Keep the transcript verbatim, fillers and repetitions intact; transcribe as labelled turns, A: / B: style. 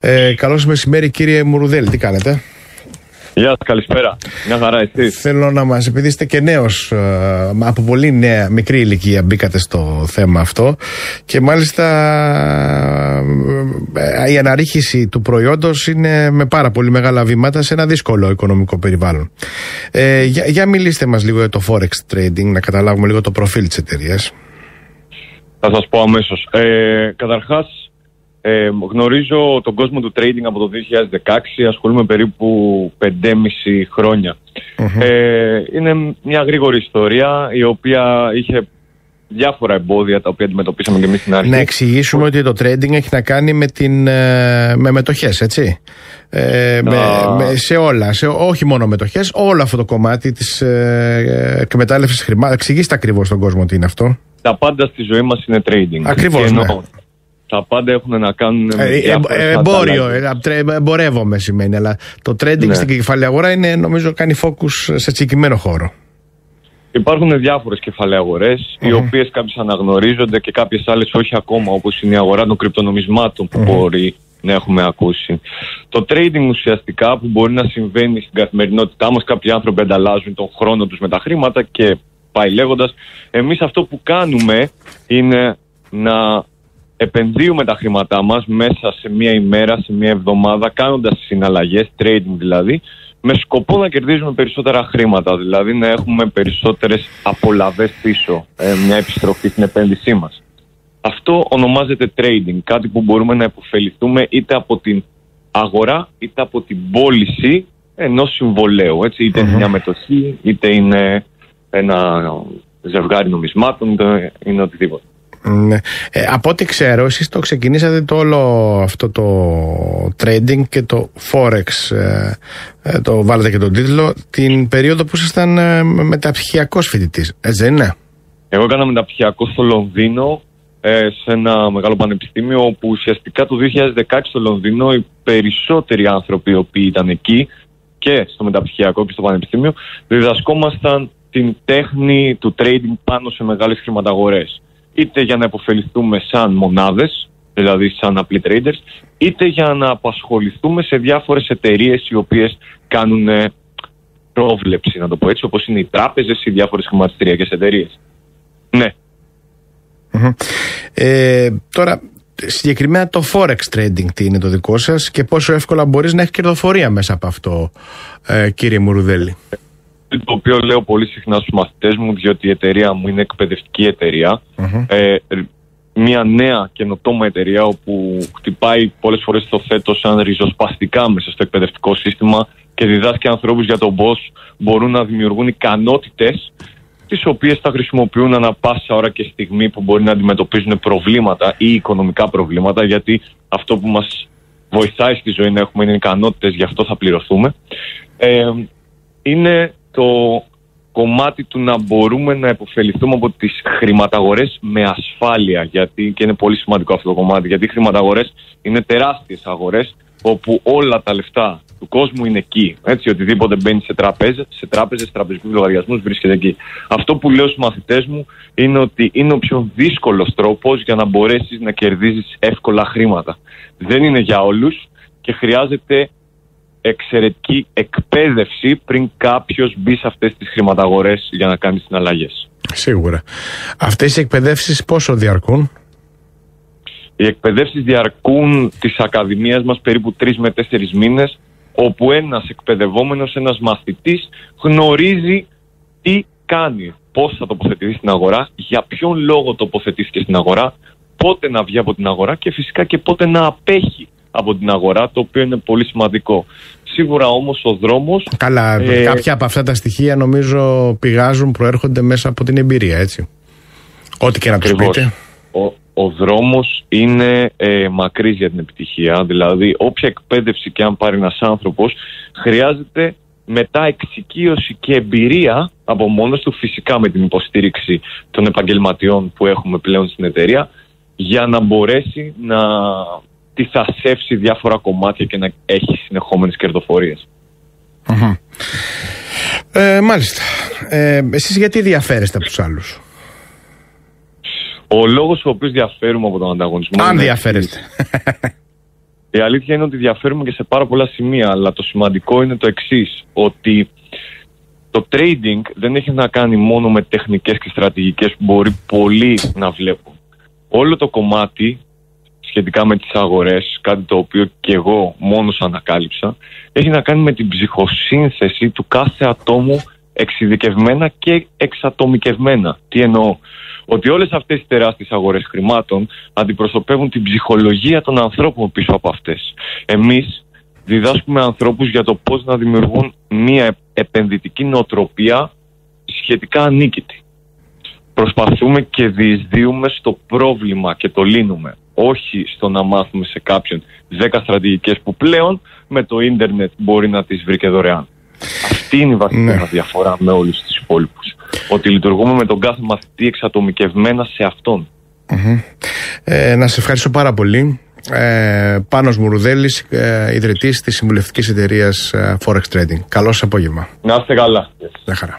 A: Ε, καλώς μεσημέρι, κύριε Μουρουδέλη, τι κάνετε?
B: Γεια σας, καλησπέρα. Μια χαρά, εσείς?
A: Θέλω να μας, επειδή είστε και νέος, από πολύ νέα, μικρή ηλικία μπήκατε στο θέμα αυτό και μάλιστα η αναρρίχηση του προϊόντος είναι με πάρα πολύ μεγάλα βήματα σε ένα δύσκολο οικονομικό περιβάλλον. Ε, για, για μιλήστε μας λίγο για το Forex Trading, να καταλάβουμε λίγο το προφίλ της εταιρείας.
B: Θα σας πω αμέσως. Ε, καταρχάς, Ε, γνωρίζω τον κόσμο του trading από το δύο χιλιάδες δεκαέξι, ασχολούμαι περίπου πέντε και μισό χρόνια. Mm-hmm. Ε, είναι μια γρήγορη ιστορία η οποία είχε διάφορα εμπόδια τα οποία αντιμετωπίσαμε και εμείς στην αρχή.
A: Να εξηγήσουμε που... ότι το trading έχει να κάνει με, την, με μετοχές, έτσι. Ε, με, με, σε όλα, σε, όχι μόνο μετοχές, όλο αυτό το κομμάτι της ε, εκμετάλλευσης χρημάτων. Εξηγήστε ακριβώς στον κόσμο τι είναι αυτό.
B: Τα πάντα στη ζωή μας είναι trading.
A: Ακριβώς, ναι.
B: Τα πάντα έχουν να κάνουν με
A: ε, ε, εμπόριο, ε, εμπορεύομαι σημαίνει, αλλά το trading ναι. στην κεφαλαία αγορά είναι, νομίζω, κάνει focus σε συγκεκριμένο χώρο.
B: Υπάρχουν διάφορες κεφαλαίες αγορές, mm-hmm. οι οποίες κάποιες αναγνωρίζονται και κάποιες άλλες όχι ακόμα, όπως είναι η αγορά των κρυπτονομισμάτων που mm-hmm. μπορεί να έχουμε ακούσει. Το trading ουσιαστικά που μπορεί να συμβαίνει στην καθημερινότητά μας, κάποιοι άνθρωποι ανταλλάζουν τον χρόνο τους με τα χρήματα και πάει λέγοντας. Εμείς αυτό που κάνουμε είναι να επενδύουμε τα χρήματά μας μέσα σε μία ημέρα, σε μία εβδομάδα, κάνοντας συναλλαγές, trading δηλαδή, με σκοπό να κερδίζουμε περισσότερα χρήματα, δηλαδή να έχουμε περισσότερες απολαβές πίσω, ε, μια επιστροφή στην επένδυσή μας. Αυτό ονομάζεται trading, κάτι που μπορούμε να υποφεληθούμε είτε από την αγορά είτε από την πώληση ενός συμβολέου, έτσι, είτε mm-hmm. είναι μια μετοχή, είτε είναι ένα ζευγάρι νομισμάτων, είτε είναι οτιδήποτε.
A: Ναι. Ε, από ό,τι ξέρω, εσείς το ξεκινήσατε το όλο αυτό το trading και το Forex, ε, ε, το βάλετε και τον τίτλο, την περίοδο που ήσασταν ε, μεταπτυχιακός φοιτητής, έτσι δεν είναι?
B: Εγώ έκανα μεταπτυχιακό στο Λονδίνο, ε, σε ένα μεγάλο πανεπιστήμιο, όπου ουσιαστικά το δύο χιλιάδες δεκαέξι στο Λονδίνο οι περισσότεροι άνθρωποι οι οποίοι ήταν εκεί και στο μεταπτυχιακό και στο πανεπιστήμιο διδασκόμασταν την τέχνη του trading πάνω σε μεγάλες χρηματαγορές. Είτε για να υποφεληθούμε σαν μονάδες, δηλαδή σαν απλοί traders, είτε για να απασχοληθούμε σε διάφορες εταιρείες οι οποίες κάνουν πρόβλεψη, να το πω έτσι, όπως είναι οι τράπεζες ή διάφορες χρηματιστηριακές εταιρείες. Ναι.
A: Mm-hmm. Ε, τώρα, συγκεκριμένα το Forex Trading τι είναι το δικό σας και πόσο εύκολα μπορείς να έχει κερδοφορία μέσα από αυτό, ε, κύριε Μουρουδέλη?
B: Το οποίο λέω πολύ συχνά στους μαθητές μου, διότι η εταιρεία μου είναι εκπαιδευτική εταιρεία. Mm-hmm. Ε, μια νέα καινοτόμα εταιρεία όπου χτυπάει πολλές φορές το θέτο σαν ριζοσπαστικά μέσα στο εκπαιδευτικό σύστημα και διδάσκει ανθρώπους για το πώς μπορούν να δημιουργούν ικανότητες τις οποίες θα χρησιμοποιούν ανά πάσα ώρα και στιγμή που μπορεί να αντιμετωπίζουν προβλήματα ή οικονομικά προβλήματα, γιατί αυτό που μας βοηθάει στη ζωή να έχουμε είναι ικανότητες, γι' αυτό θα πληρωθούμε. Ε, είναι το κομμάτι του να μπορούμε να υποφεληθούμε από τις χρηματαγορές με ασφάλεια, γιατί, και είναι πολύ σημαντικό αυτό το κομμάτι, γιατί οι χρηματαγορές είναι τεράστιες αγορές όπου όλα τα λεφτά του κόσμου είναι εκεί, έτσι, οτιδήποτε μπαίνει σε τραπέζες, σε τράπεζες, τραπεζικούς λογαριασμούς βρίσκεται εκεί. Αυτό που λέω στους μαθητές μου είναι ότι είναι ο πιο δύσκολος τρόπος για να μπορέσεις να κερδίζεις εύκολα χρήματα. Δεν είναι για όλους και χρειάζεται εξαιρετική εκπαίδευση πριν κάποιος μπει σε αυτές τις χρηματαγορές για να κάνει συναλλαγές.
A: Σίγουρα. Αυτές οι εκπαιδεύσεις πόσο διαρκούν?
B: Οι εκπαιδεύσεις διαρκούν της ακαδημίας μας περίπου τρεις με τέσσερις μήνες, όπου ένας εκπαιδευόμενος, ένας μαθητής γνωρίζει τι κάνει, πώς θα τοποθετηθεί στην αγορά, για ποιον λόγο τοποθετήθηκε στην αγορά, πότε να βγει από την αγορά και φυσικά και πότε να απέχει από την αγορά, το οποίο είναι πολύ σημαντικό. Σίγουρα όμως ο δρόμος...
A: Καλά, ε... κάποια από αυτά τα στοιχεία νομίζω πηγάζουν, προέρχονται μέσα από την εμπειρία, έτσι. Ό,τι και να τους πείτε.
B: Ο, ο δρόμος είναι ε, μακρύς για την επιτυχία, δηλαδή όποια εκπαίδευση και αν πάρει ένας άνθρωπος, χρειάζεται μετά εξοικείωση και εμπειρία από μόνος του, φυσικά με την υποστήριξη των επαγγελματιών που έχουμε πλέον στην εταιρεία, για να μπορέσει να τι θα σέψει διάφορα κομμάτια και να έχει συνεχόμενες κερδοφορίες.
A: Mm-hmm. Ε, μάλιστα. Ε, εσείς γιατί διαφέρεστε από τους άλλους?
B: Ο λόγος ο οποίος διαφέρουμε από τον ανταγωνισμό...
A: Αν διαφέρεστε.
B: Η αλήθεια είναι ότι διαφέρουμε και σε πάρα πολλά σημεία, αλλά το σημαντικό είναι το εξής, ότι το trading δεν έχει να κάνει μόνο με τεχνικές και στρατηγικές που μπορεί πολλοί να βλέπουν. Όλο το κομμάτι σχετικά με τις αγορές, κάτι το οποίο και εγώ μόνος ανακάλυψα, έχει να κάνει με την ψυχοσύνθεση του κάθε ατόμου εξειδικευμένα και εξατομικευμένα. Τι εννοώ? Ότι όλες αυτές οι τεράστιες αγορές χρημάτων αντιπροσωπεύουν την ψυχολογία των ανθρώπων πίσω από αυτές. Εμείς διδάσκουμε ανθρώπους για το πώς να δημιουργούν μια επενδυτική νοοτροπία σχετικά ανίκητη. Προσπαθούμε και διεισδύουμε στο πρόβλημα και το λύνουμε. Όχι στο να μάθουμε σε κάποιον δέκα στρατηγικές που πλέον με το ίντερνετ μπορεί να τις βρει και δωρεάν. Αυτή είναι η βασική ναι. μας διαφορά με όλους τους υπόλοιπους. Ότι λειτουργούμε με τον κάθε μαθητή εξατομικευμένα σε αυτόν.
A: Mm-hmm. Ε, να σε ευχαριστώ πάρα πολύ. Ε, Πάνος Μουρουδέλης, ε, ιδρυτής της συμβουλευτικής εταιρείας ε, Forex Trading. Καλό σας απόγευμα.
B: Να είστε καλά.
A: Γεια χαρά.